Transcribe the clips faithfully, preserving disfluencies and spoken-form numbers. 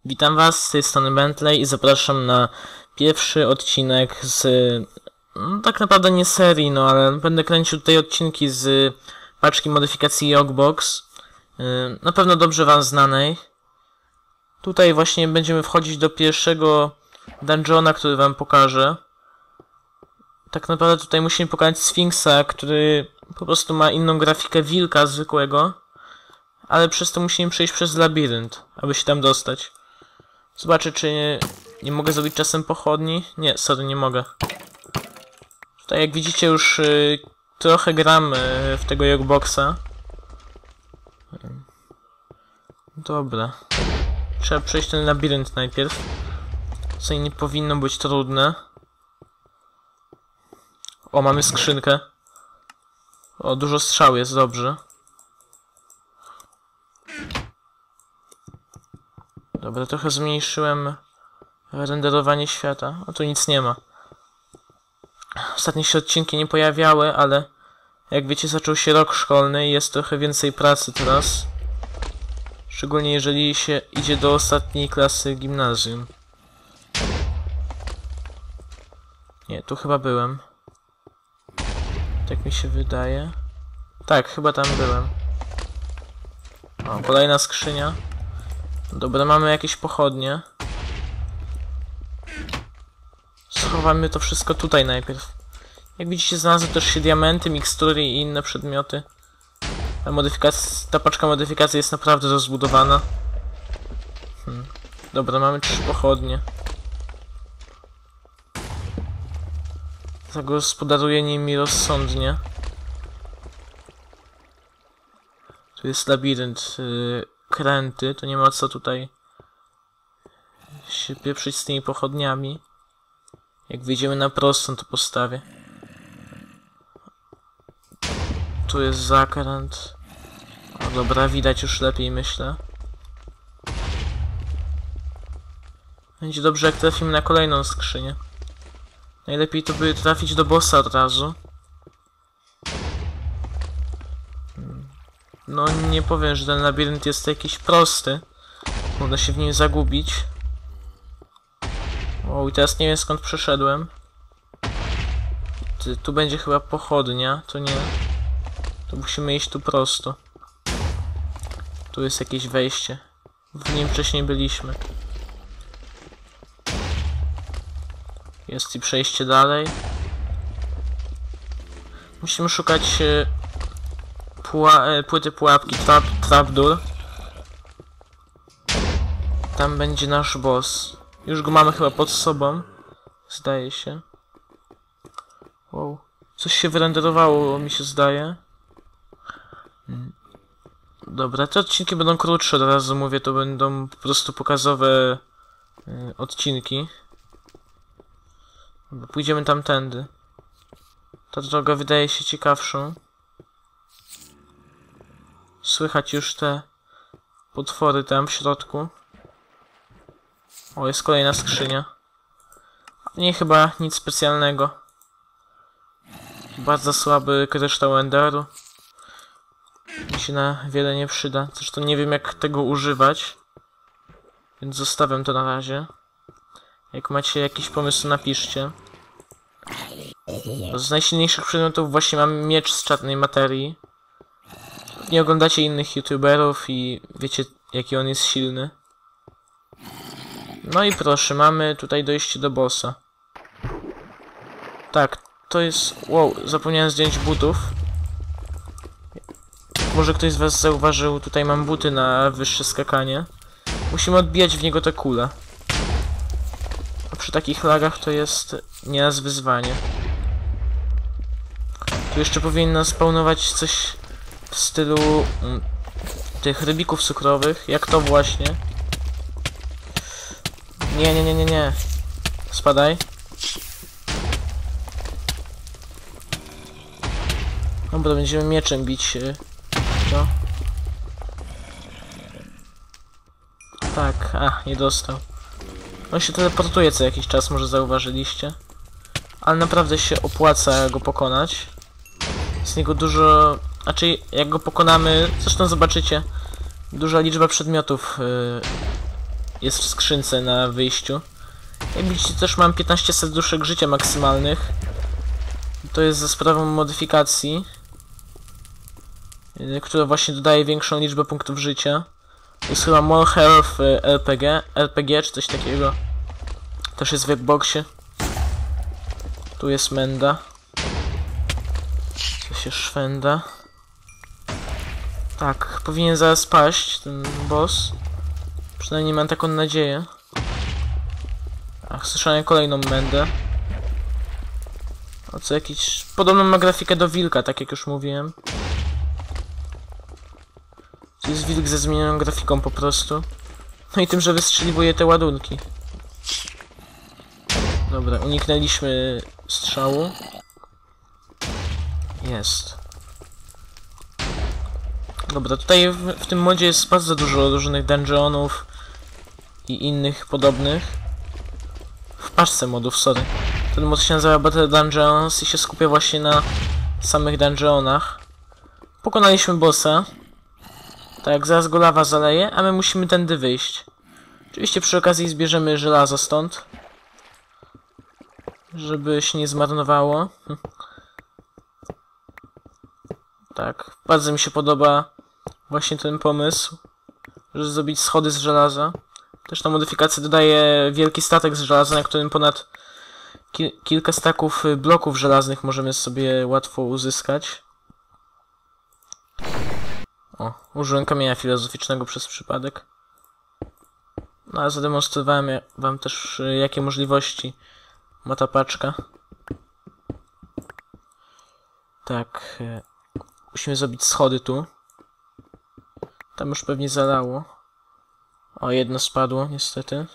Witam was, z tej strony Bentley i zapraszam na pierwszy odcinek z, no, tak naprawdę nie serii, no ale będę kręcił tutaj odcinki z paczki modyfikacji Yogbox, yy, na pewno dobrze wam znanej. Tutaj właśnie będziemy wchodzić do pierwszego dungeona, który wam pokażę. Tak naprawdę tutaj musimy pokonać Sfinksa, który po prostu ma inną grafikę wilka zwykłego, ale przez to musimy przejść przez labirynt, aby się tam dostać. Zobaczę, czy nie, nie mogę zrobić czasem pochodni. Nie, sorry, nie mogę. Tutaj jak widzicie już y, trochę gram y, w tego Yogboxa. Dobra. Trzeba przejść ten labirynt najpierw. Co nie powinno być trudne. O, mamy skrzynkę. O, dużo strzał jest, dobrze. Dobra, trochę zmniejszyłem renderowanie świata. O, tu nic nie ma. Ostatnie się odcinki nie pojawiały, ale jak wiecie, zaczął się rok szkolny i jest trochę więcej pracy teraz. Szczególnie jeżeli się idzie do ostatniej klasy gimnazjum. Nie, tu chyba byłem. Tak mi się wydaje. Tak, chyba tam byłem. O, kolejna skrzynia. Dobra, mamy jakieś pochodnie. Schowamy to wszystko tutaj najpierw. Jak widzicie, znalazły też się diamenty, mikstury i inne przedmioty. Ta, modyfikacja, ta paczka modyfikacji jest naprawdę rozbudowana. Hmm. Dobra, mamy trzy pochodnie. Zagospodaruję nimi rozsądnie. Tu jest labirynt. Yy, kręty, to nie ma co tutaj się pieprzyć z tymi pochodniami. Jak wyjdziemy na prostą, to postawię. Tu jest zakręt. O, dobra, widać już lepiej, myślę. Będzie dobrze, jak trafimy na kolejną skrzynię. Najlepiej to by trafić do bossa od razu. No, nie powiem, że ten labirynt jest jakiś prosty. Można się w nim zagubić. O, i teraz nie wiem, skąd przeszedłem. Ty, tu będzie chyba pochodnia, to nie. To musimy iść tu prosto. Tu jest jakieś wejście. W nim wcześniej byliśmy. Jest i przejście dalej. Musimy szukać e, puła e, płyty pułapki, trap, trapdoor. Tam będzie nasz boss. Już go mamy chyba pod sobą. Zdaje się. Wow. Coś się wyrenderowało, mi się zdaje. Dobra, te odcinki będą krótsze, od razu mówię, to będą po prostu pokazowe y, odcinki. Dobra, pójdziemy tamtędy. Ta droga wydaje się ciekawszą. Słychać już te potwory tam w środku. O, jest kolejna skrzynia. Nie, chyba nic specjalnego. Bardzo słaby kryształ Enderu. Mi się na wiele nie przyda. Zresztą nie wiem, jak tego używać. Więc zostawiam to na razie. Jak macie jakiś pomysł, napiszcie. Z najsilniejszych przedmiotów właśnie mam miecz z czarnej materii. Nie oglądacie innych youtuberów i wiecie, jaki on jest silny. No i proszę, mamy tutaj dojście do bossa. Tak, to jest... Wow, zapomniałem zdjąć butów. Może ktoś z was zauważył, tutaj mam buty na wyższe skakanie. Musimy odbijać w niego te kule. A przy takich lagach to jest nieraz wyzwanie. Tu jeszcze powinno spawnować coś w stylu mm, tych rybików cukrowych, jak to właśnie. Nie, nie, nie, nie, nie. Spadaj. Dobra, będziemy mieczem bić. No. Tak, a, nie dostał. On się teleportuje co jakiś czas, może zauważyliście. Ale naprawdę się opłaca go pokonać. Z niego dużo... Znaczy, jak go pokonamy, zresztą zobaczycie, duża liczba przedmiotów yy, jest w skrzynce na wyjściu. Jak widzicie, też mam piętnaście serduszek życia maksymalnych. To jest za sprawą modyfikacji, która właśnie dodaje większą liczbę punktów życia. To jest chyba More Health R P G, R P G czy coś takiego. Też jest w Xboxie. Tu jest Menda. Co się szwenda. Tak, powinien zaraz paść ten boss. Przynajmniej mam taką nadzieję. Ach, słyszałem kolejną Mendę. O co jakiś... Podobną ma grafikę do wilka, tak jak już mówiłem. To jest wilk ze zmienioną grafiką po prostu. No i tym, że wystrzeliwuje te ładunki. Dobra, uniknęliśmy strzału. Jest. Dobra, tutaj w, w tym modzie jest bardzo dużo różnych dungeonów i innych podobnych. W paczce modów, sorry. Ten mod się nazywa Battle Dungeons i się skupia właśnie na samych dungeonach. Pokonaliśmy bossa. Tak, zaraz go lawa zaleje, a my musimy tędy wyjść. Oczywiście przy okazji zbierzemy żelazo stąd. Żeby się nie zmarnowało. Tak, bardzo mi się podoba właśnie ten pomysł, żeby zrobić schody z żelaza. Też ta modyfikacja dodaje wielki statek z żelaza, na którym ponad ki kilka staków bloków żelaznych możemy sobie łatwo uzyskać. O, użyłem kamienia filozoficznego przez przypadek. No a zademonstrowałem wam też, jakie możliwości ma ta paczka. Tak, musimy zrobić schody tu. Tam już pewnie zalało. O, jedno spadło niestety.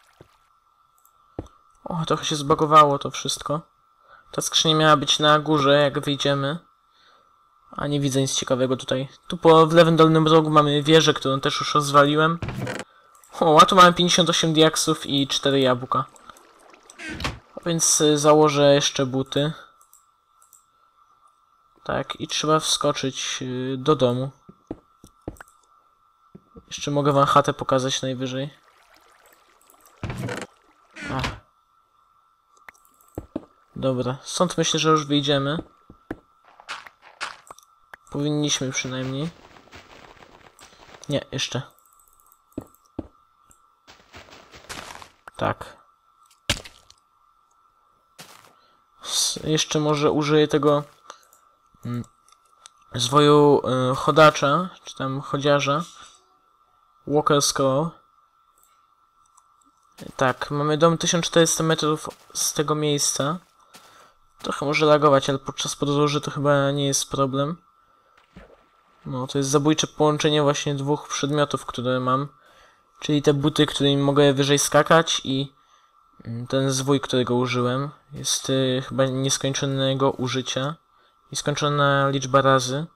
O, trochę się zbagowało to wszystko. Ta skrzynia miała być na górze, jak wyjdziemy. A nie widzę nic ciekawego tutaj. Tu po w lewym dolnym rogu mamy wieżę, którą też już rozwaliłem. O, a tu mamy pięćdziesiąt osiem diaksów i cztery jabłka. A więc y, założę jeszcze buty. Tak, i trzeba wskoczyć y, do domu. Jeszcze mogę wam chatę pokazać najwyżej. Ach. Dobra, stąd myślę, że już wyjdziemy. Powinniśmy przynajmniej. Nie, jeszcze. Tak. S jeszcze może użyję tego mm, zwoju y, chodacza, czy tam chodziarza. Walker Scroll. Tak, mamy dom tysiąc czterysta metrów z tego miejsca. Trochę może lagować, ale podczas podróży to chyba nie jest problem. No, to jest zabójcze połączenie właśnie dwóch przedmiotów, które mam. Czyli te buty, którymi mogę wyżej skakać i ten zwój, którego użyłem. Jest y, chyba nieskończonego użycia. Nieskończona liczba razy.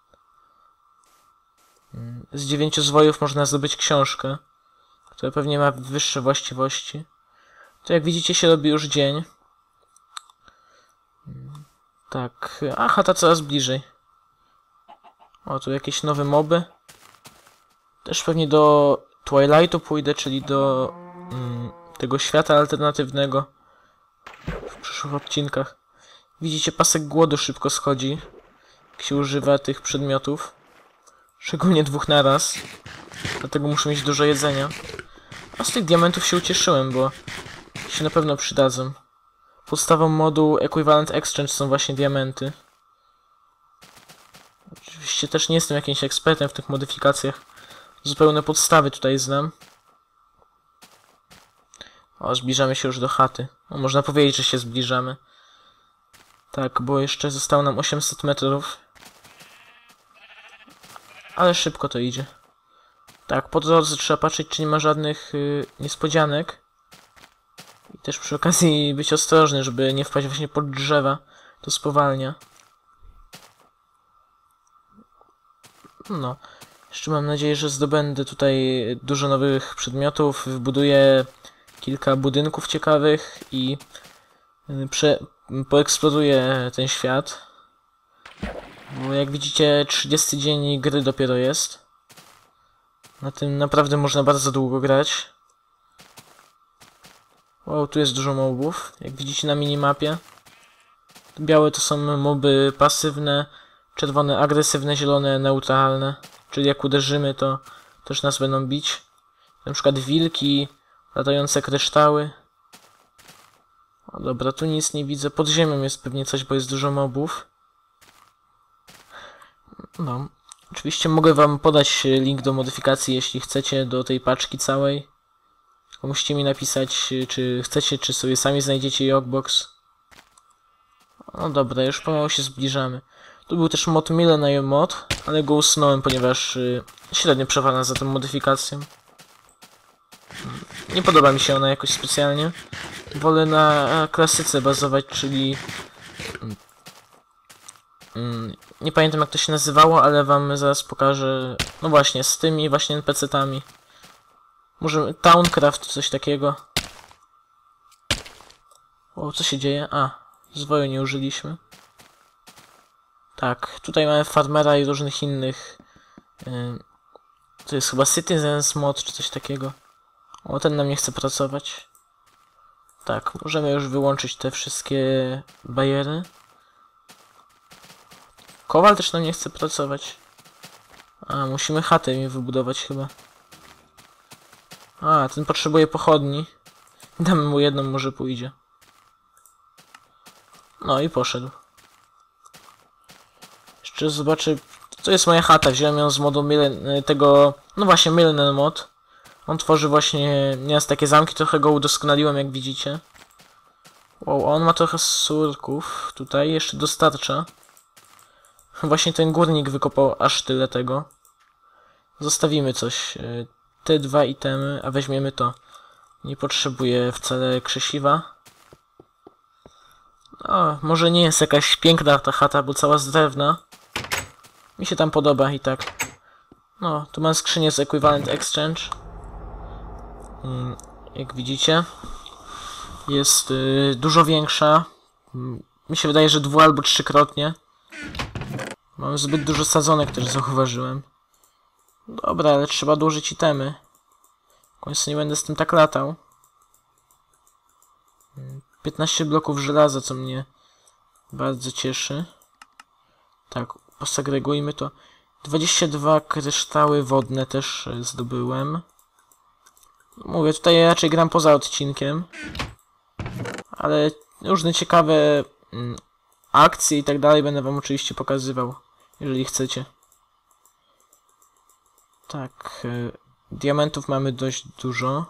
Z dziewięciu zwojów można zdobyć książkę, która pewnie ma wyższe właściwości. To jak widzicie się robi już dzień. Tak, a chata coraz bliżej. O, tu jakieś nowe moby. Też pewnie do Twilightu pójdę, czyli do mm, tego świata alternatywnego w przyszłych odcinkach. Widzicie, pasek głodu szybko schodzi, jak się używa tych przedmiotów. Szczególnie dwóch naraz. Dlatego muszę mieć dużo jedzenia. A z tych diamentów się ucieszyłem, bo się na pewno przydadzą. Podstawą modu Equivalent Exchange są właśnie diamenty. Oczywiście też nie jestem jakimś ekspertem w tych modyfikacjach. Zupełne podstawy tutaj znam. O, zbliżamy się już do chaty. O, można powiedzieć, że się zbliżamy. Tak, bo jeszcze zostało nam osiemset metrów. Ale szybko to idzie. Tak, po drodze trzeba patrzeć, czy nie ma żadnych yy, niespodzianek. I też przy okazji być ostrożny, żeby nie wpaść właśnie pod drzewa. To spowalnia. No. Jeszcze mam nadzieję, że zdobędę tutaj dużo nowych przedmiotów. Wybuduję kilka budynków ciekawych i yy, prze poeksploruję ten świat. Bo jak widzicie, trzydziesty dzień gry dopiero jest. Na tym naprawdę można bardzo długo grać. Wow, tu jest dużo mobów, jak widzicie na minimapie. Białe to są moby pasywne, czerwone agresywne, zielone neutralne. Czyli jak uderzymy, to też nas będą bić. Na przykład wilki, latające kryształy. O, dobra, tu nic nie widzę. Pod ziemią jest pewnie coś, bo jest dużo mobów. No. Oczywiście mogę wam podać link do modyfikacji, jeśli chcecie, do tej paczki całej. Tylko musicie mi napisać, czy chcecie, czy sobie sami znajdziecie Yogbox. No dobra, już pomału się zbliżamy. Tu był też mod Millennium Mod, ale go usunąłem, ponieważ yy, średnio przewala za tą modyfikacją. Nie podoba mi się ona jakoś specjalnie. Wolę na klasyce bazować, czyli... Yy, nie pamiętam jak to się nazywało, ale wam zaraz pokażę... No właśnie, z tymi właśnie N P C-tami. Może Towncraft, coś takiego. O, co się dzieje? A, zwoju nie użyliśmy. Tak, tutaj mamy farmera i różnych innych. Yy, to jest chyba Citizens Mod, czy coś takiego. O, ten nam nie chce pracować. Tak, możemy już wyłączyć te wszystkie bariery. Kowal też nam nie chce pracować. A, musimy chatę mi wybudować chyba. A, ten potrzebuje pochodni. Damy mu jedną, może pójdzie. No i poszedł. Jeszcze zobaczę... To jest moja chata, wziąłem ją z modu Millen... tego... No właśnie, Millennium Mod. On tworzy właśnie nieraz takie zamki, trochę go udoskonaliłem, jak widzicie. Wow, on ma trochę surków. Tutaj jeszcze dostarcza. Właśnie ten górnik wykopał aż tyle tego. Zostawimy coś. Te dwa itemy, a weźmiemy to. Nie potrzebuję wcale krzesiwa. O, może nie jest jakaś piękna ta chata, bo cała z drewna. Mi się tam podoba i tak. No, tu mam skrzynię z Equivalent Exchange. Hmm, jak widzicie. Jest y, dużo większa. Mi się wydaje, że dwu albo trzykrotnie. Mam zbyt dużo sadzonek, też zauważyłem. Dobra, ale trzeba dłużyć itemy. W końcu nie będę z tym tak latał. piętnaście bloków żelaza, co mnie bardzo cieszy. Tak, posegregujmy to. dwadzieścia dwa kryształy wodne też zdobyłem. Mówię, tutaj raczej gram poza odcinkiem. Ale różne ciekawe mm, akcje i tak dalej będę wam oczywiście pokazywał, jeżeli chcecie. Tak, y, diamentów mamy dość dużo.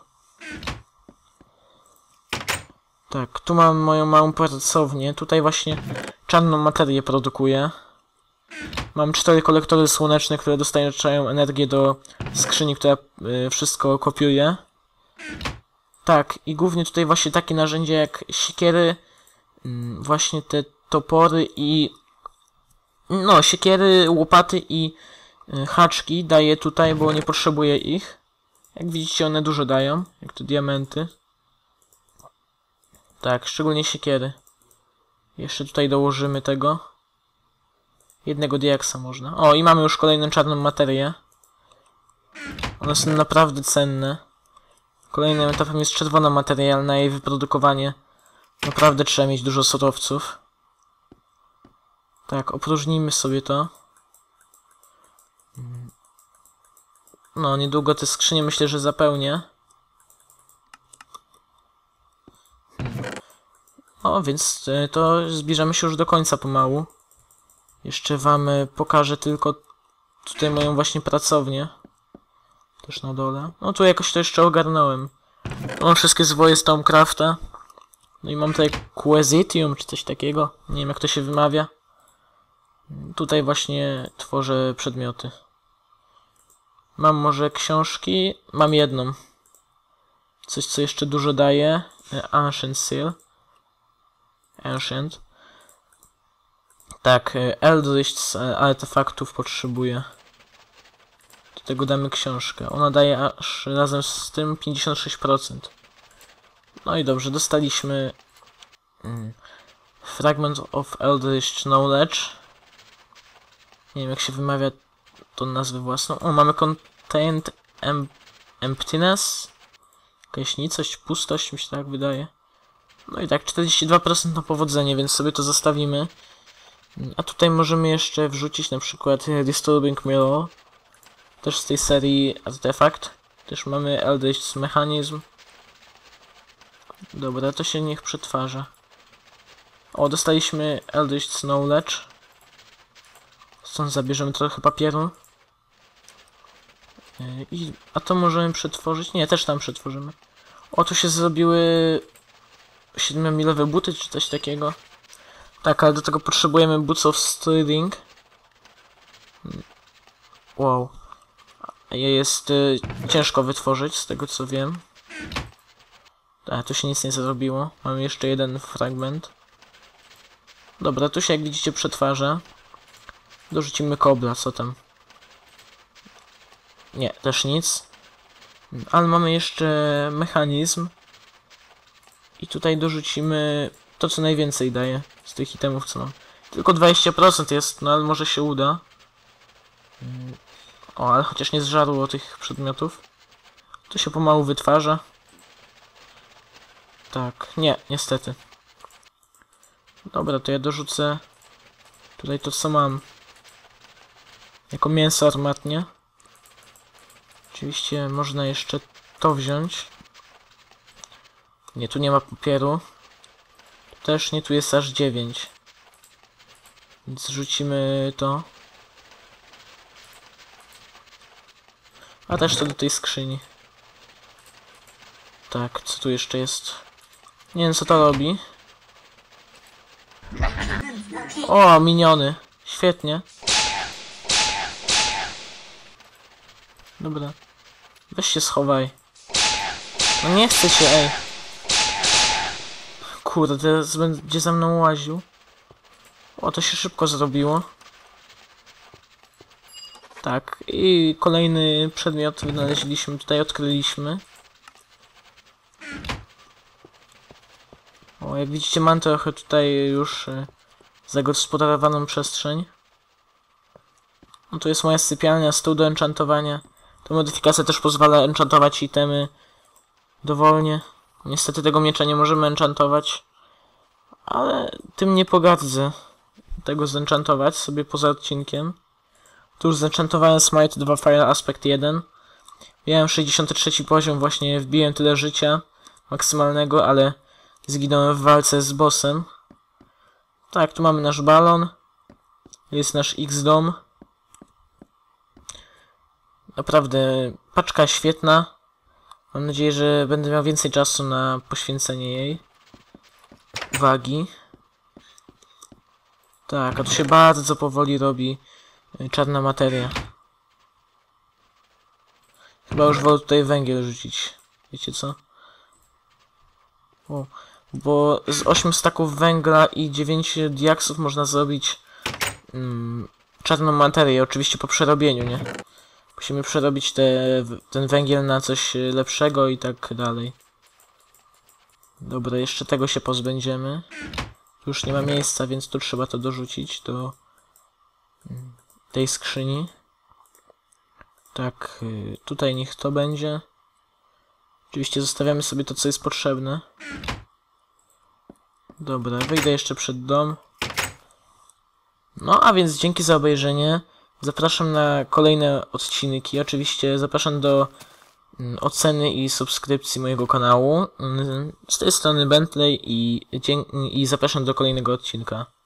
Tak, tu mam moją małą pracownię. Tutaj właśnie czarną materię produkuję. Mam cztery kolektory słoneczne, które dostarczają energię do skrzyni, która y, wszystko kopiuje. Tak, i głównie tutaj właśnie takie narzędzia jak siekiery, y, właśnie te topory i... No, siekiery, łopaty i y, haczki daję tutaj, bo nie potrzebuję ich. Jak widzicie, one dużo dają, jak to diamenty. Tak, szczególnie siekiery. Jeszcze tutaj dołożymy tego. Jednego diaksa można. O, i mamy już kolejną czarną materię. One są naprawdę cenne. Kolejnym etapem jest czerwona materia, ale na jej wyprodukowanie naprawdę trzeba mieć dużo surowców. Tak, opróżnijmy sobie to. No, niedługo te skrzynie myślę, że zapełnię. O, więc to zbliżamy się już do końca pomału. Jeszcze wam pokażę tylko tutaj moją właśnie pracownię. Też na dole. No tu jakoś to jeszcze ogarnąłem. Mam wszystkie zwoje z Towncrafta. No i mam tutaj Quesitium, czy coś takiego. Nie wiem jak to się wymawia. Tutaj właśnie tworzę przedmioty. Mam może książki. Mam jedną. Coś co jeszcze dużo daje. Ancient Seal. Ancient. Tak, Eldritch z artefaktów potrzebuję. Do tego damy książkę. Ona daje aż razem z tym pięćdziesiąt sześć procent. No i dobrze, dostaliśmy mm, Fragment of Eldritch Knowledge. Nie wiem jak się wymawia tą nazwę własną. O, mamy Contained em Emptiness. Jakaś nicość, pustość mi się tak wydaje. No i tak, czterdzieści dwa procent na powodzenie, więc sobie to zostawimy. A tutaj możemy jeszcze wrzucić na przykład Disturbing Mirror. Też z tej serii Artefakt. Też mamy Eldritch Mechanism. Dobra, to się niech przetwarza. O, dostaliśmy Eldritch Knowledge. Stąd zabierzemy trochę papieru. I, a to możemy przetworzyć? Nie, też tam przetworzymy. O, tu się zrobiły siedmiomilowe buty, czy coś takiego. Tak, ale do tego potrzebujemy Boots of Striding. Wow. Je jest y, ciężko wytworzyć, z tego co wiem. Tak, tu się nic nie zrobiło. Mamy jeszcze jeden fragment. Dobra, tu się jak widzicie przetwarza. Dorzucimy kobla, co tam? Nie, też nic. Ale mamy jeszcze mechanizm. I tutaj dorzucimy to, co najwięcej daje z tych itemów, co mam. Tylko dwadzieścia procent jest, no ale może się uda. O, ale chociaż nie zżarło tych przedmiotów. To się pomału wytwarza. Tak, nie, niestety. Dobra, to ja dorzucę tutaj to, co mam. Jako mięso armatnie. Oczywiście można jeszcze to wziąć. Nie, tu nie ma papieru. Też nie, tu jest aż dziewięć. Więc rzucimy to. A też to do tej skrzyni. Tak, co tu jeszcze jest? Nie wiem, co to robi. O, miniony. Świetnie. Dobra. Weź się schowaj. No nie chcę cię, ej. Kurde, teraz będzie za mną łaził. O, to się szybko zrobiło. Tak, i kolejny przedmiot wynaleźliśmy, tutaj odkryliśmy. O, jak widzicie, mam trochę tutaj już e, zagospodarowaną przestrzeń. No tu jest moja sypialnia, stół do enchantowania. Ta modyfikacja też pozwala enchantować itemy dowolnie. Niestety tego miecza nie możemy enchantować, ale tym nie pogardzę tego zenchantować sobie poza odcinkiem. Tu już zenchantowałem Smite dwa Fire Aspect jeden. Miałem sześćdziesiąty trzeci poziom, właśnie wbiłem tyle życia maksymalnego, ale zginąłem w walce z bossem. Tak, tu mamy nasz balon. Jest nasz X-Dom. Naprawdę paczka świetna. Mam nadzieję, że będę miał więcej czasu na poświęcenie jej uwagi. Tak, a tu się bardzo powoli robi czarna materia. Chyba już wolę tutaj węgiel rzucić. Wiecie co? O, bo z ośmiu staków węgla i dziewięciu diaksów można zrobić mm, czarną materię, oczywiście po przerobieniu, nie? Musimy przerobić te, ten węgiel na coś lepszego i tak dalej. Dobra, jeszcze tego się pozbędziemy. Już nie ma miejsca, więc tu trzeba to dorzucić do tej skrzyni. Tak, tutaj niech to będzie. Oczywiście zostawiamy sobie to, co jest potrzebne. Dobra, wyjdę jeszcze przed dom. No, a więc dzięki za obejrzenie. Zapraszam na kolejne odcinki. Oczywiście zapraszam do oceny i subskrypcji mojego kanału. Z tej strony Bentley i, i zapraszam do kolejnego odcinka.